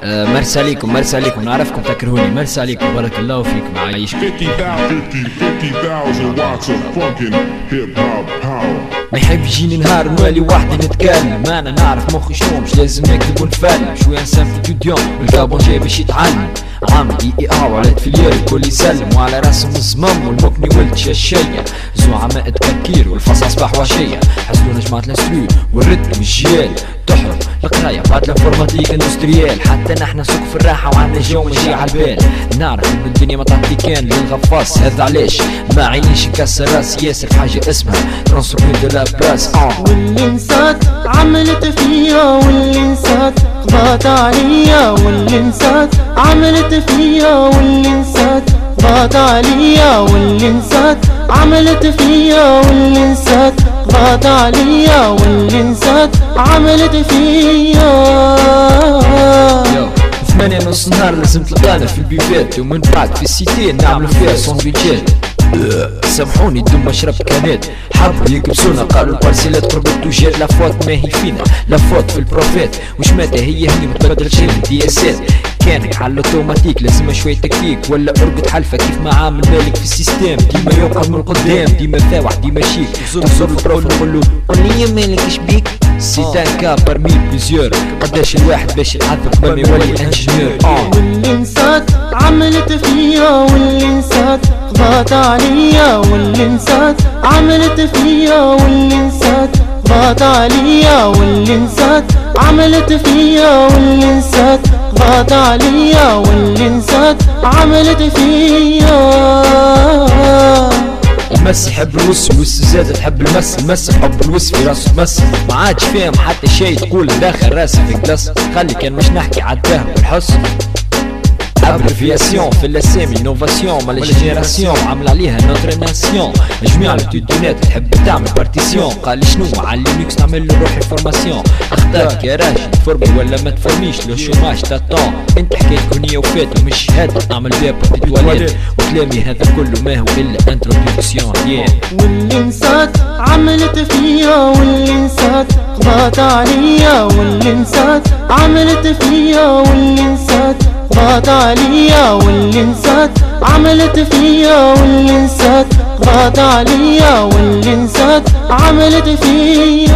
مرسى عليكم مرسى عليكم، نعرفكم تكرهوني، مرسى عليكم، بارك الله فيكم، عايشكم. 50,000 watts of funkin' hip hop power. ما يحب يجيني نهار مالي وحدي نتكلم، انا نعرف مخي شنو، مش لازم نكذب ونفلم، شويه نسافر ستوديون والكابون جاي باش يتعلم، عامل EEA وعلى الفليال الكل يسلم، وعلى راسهم الزمام والمكني ولد شاشية، زعماء التفكير والفصل صباح وعشية، حسدونا جماعة الانسترو والريتم والجيال، تحرم القراية بعد الانفورماتيك اندستريال، حتى نحنا سوق في الراحة وعندنا جو ماشي عالبال، نعرف ان الدنيا ما تعطي كان للغفاص، هذا علاش ما عينيش نكسر راسي ياسر في حاجة اسمها ترانسفير دو لا بلاس. واللي نسات عملت فيا، واللي نسات قضات عليا، واللي نسات عملت فيا، واللي نسات قضات عليا، واللي نسات عملت فيا، واللي نسات قضات عليا، واللي نسات عملت فيا. 8:30 نهار لازم تلقانا في البيفات، ومن بعد في السيتين نعملو فيها ساندويتشات. سامحوني الدم شربت كانات، حبوا يكبسونا قالوا البارسيلات قرب التوجات، لافوت ما هي فينا لافوت في البروفيت، وش متى هي متبدل شيء الدياسات، كانك حل اوتوماتيك لازم شوية تكتيك، ولا ارقد حلفة كيف ما عامل مالك في السيستم، ديما يوقف من قدام ديما فاوح ديما شيك، تزور البروف نقولو قولي مالك اش بيك، سي تان كا بارمي بليزيور، قداش الواحد باش يتعذب قبل ما يولي انجينيور. واللي نسات عملت فيا، واللي نسات قضات عليا، واللي نسات عملت فيا، واللي نسات قضات عليا، واللي نسات عملت فيا، واللي نسات قضات عليا، واللي نسات عملت فيا. المس يحب الوس والوس زادة تحب المس، المس حب الوس في راسه تمس، ما عادش فاهم حتى شي تقول داخل راسي في كلاس، خلي كان مش نحكي عالدهب والحس، ابريفياسيون في الاسامي انوفاسيون مال جينيراسيون، عامل عليها نوتر ناسيون، جميع التوديونات تحب تعمل بارتيسيون، قال لي شنو على لينكس نعمل له روحي فورماسيون، اختارك يا راجل تفرمي ولا ما تفرميش، لو شوماج تاطون انت حكايتك هنية وفات ومش شهادة، نعمل بيها بوتي تواليت، وكلامي هذا كله ما هو الا انترودكسيون. واللي نسات عملت فيا، واللي نسات قضات عليا، واللي نسات عملت فيا، واللي نسات قضات عليا، واللي نسات عملت فيا، واللي نسات قضات عليا، واللي نسات عملت فيا.